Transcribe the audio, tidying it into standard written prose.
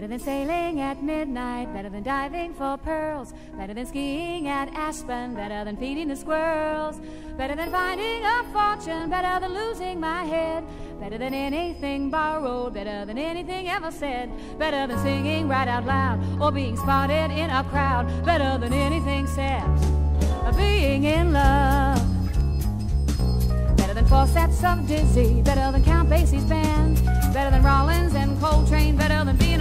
Better than sailing at midnight, better than diving for pearls, better than skiing at Aspen, better than feeding the squirrels, better than finding a fortune, better than losing my head, better than anything borrowed, better than anything ever said, better than singing right out loud or being spotted in a crowd, better than anything said of being in love. Better than 4 sets of Dizzy, better than Count Basie's band, better than Rollins and Coltrane, better than